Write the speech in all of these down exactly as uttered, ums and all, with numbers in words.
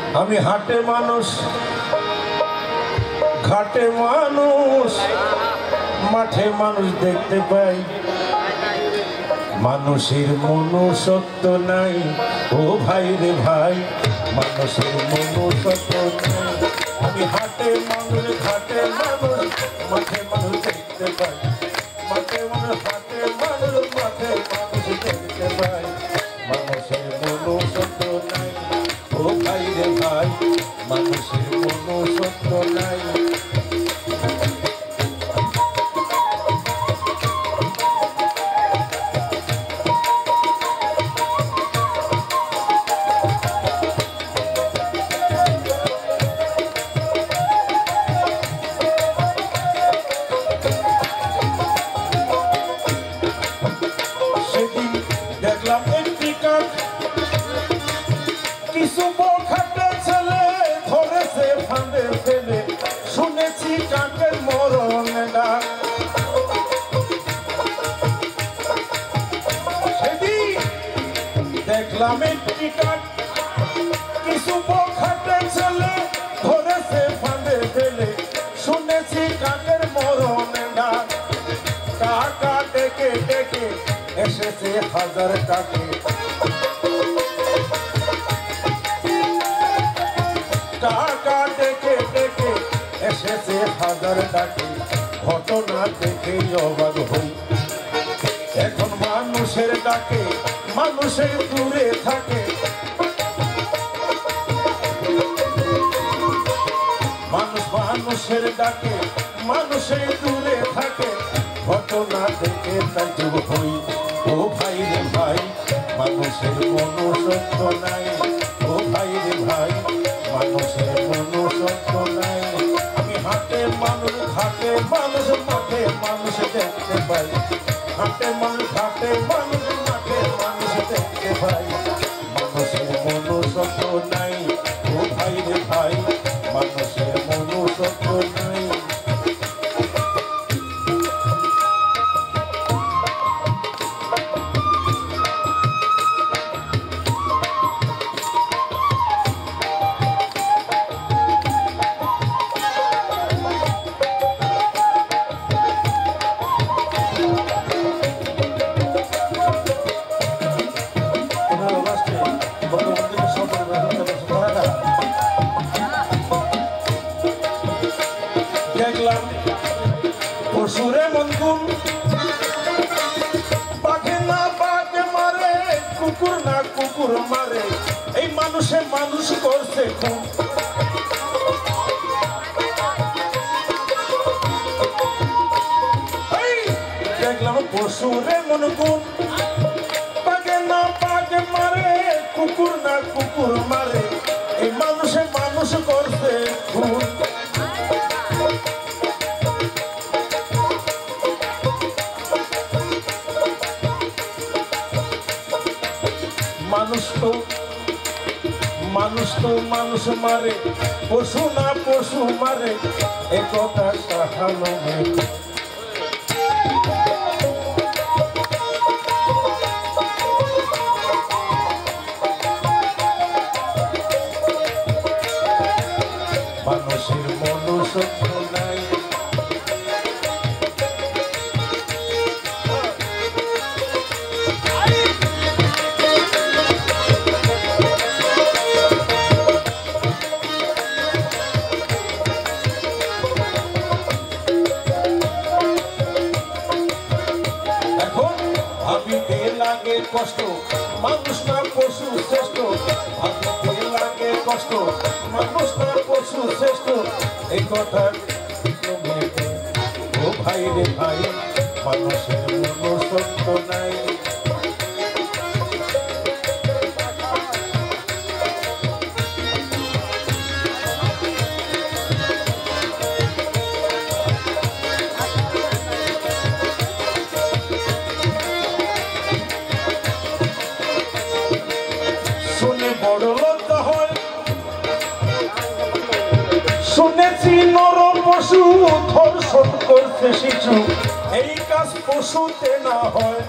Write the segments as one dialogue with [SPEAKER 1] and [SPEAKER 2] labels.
[SPEAKER 1] আমি হাটে মানুষ, ঘাটে মানুষ, মাঠে মানুষ দেখতে পাই, মানুষের মনুষ্যত্ব নাই। ও ভাই রে ভাই, মানুষের মনুষ্যত্ব নাই। আমি হাটে মানুষ, ঘাটে মানুষ, মাঠে মানুষ দেখতে পাই, মাঠে মানুষ, হাটে মানুষ, মাঠে মানুষ দেখতে পাই, মানুষের মনুষ্যত্ব নাই। ও ভাই রে ভাই, মানুষের মনুষ্যত্ব নাই। কিছু বখাটে ছেলে ধরেছে ফাঁদে ফেলে, শুনেছি কাকের মরণ ডাক। সেদিন দেখলাম একটি কাক, কিছু বখাটে ছেলে ধরেছে ফাঁদে ফেলে, শুনেছি কাকের মরণ ডাক। কাকা ডেকে ডেকে এসেছে হাজার কাকে, টাকা ডেকে ডেকে এসেছে হাজার ডাকে। ঘটনা দেখে অবাক হই, এখন মানুষের ডাকে মানুষের দূরে থাকে, মানুষ মানুষের ডাকে মানুষের দূরে থাকে। ঘটনা দেখে তাই চুপ হই। ও ভাই রে ভাই, মানুষের মনুষ্যত্ব নাই। ও ভাই রে ভাই, মানুষের মনুষ্যত্ব নাই। আমি হাটে মানুষ, ঘাটে মানুষ, মাঠে মানুষ দেখতে পাই, হাটে মানুষ, ঘাটে মানুষ, মাঠে মানুষ দেখতে পাই, মানুষের মনুষ্যত্ব নাই। ও ভাই রে ভাই, মানুষের মনুষ্যত্ব নাই। দেখলাম পশুরে মনগুন, বাঘে না বাঘে মারে, কুকুর না কুকুর মারে, এই মানুষে মানুষ করছে খুন। দেখলাম পশুরে মনগুন, বাঘে না বাঘে মারে, কুকুর না কুকুর মারে, এই মানুষে মানুষ করছে খুন। মানুষ তো মানুষ তো মানুষ মারে, পশু না পশু মারে, এ কথা সাহানো মানুষের মনুষ্যত্ব নাই। ভাবিতে লাগে কষ্ট, মানুষ না পশু শ্রেষ্ঠ, ভাবিতে লাগে কষ্ট, মানুষ না পশু শ্রেষ্ঠ, এই কথা। ও ভাই রে ভাই, মানুষের মনুষ্যত্ব নাই। শুনেছি নর পশু ধর্ষণ করছে শিশু, এই কাজ পশুতে না হয়।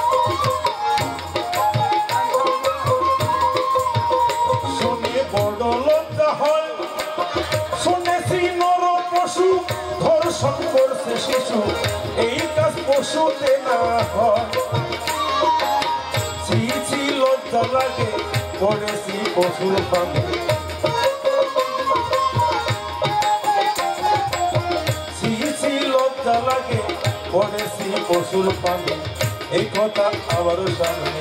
[SPEAKER 1] শুনে বড় শাসন করছে শিশু, এই কাজ পশুতে না হয়। ছি ছি লজ্জা লাগে পড়েছি পশুর পাবে, ছি ছি লজ্জা লাগে পড়েছি পশুর পাবে। এই কথা আবারও সামনে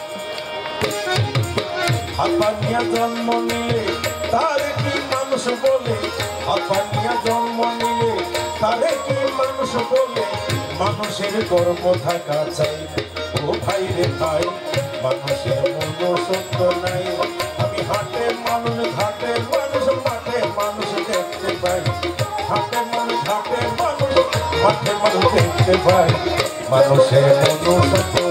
[SPEAKER 1] হাঁপানিয়া জন্ম নিলে তারে কি মানুষ বলে, হাঁপানিয়া জন্ম নিলে তারে কি মানুষ বলে। মানুষের কর্ম থাকা চাই ও ভাই রে ভাই, মানুষের মূল্য সত্য নাই। আমি হাটে মানুষ ঘাটে মানুষ, মাঠে মানুষ দেখতে পাই, হাটে মানুষ ঘাটে মানুষ, মাঠে মানুষ দেখতে পাই। মানুষের মূল্য সত্য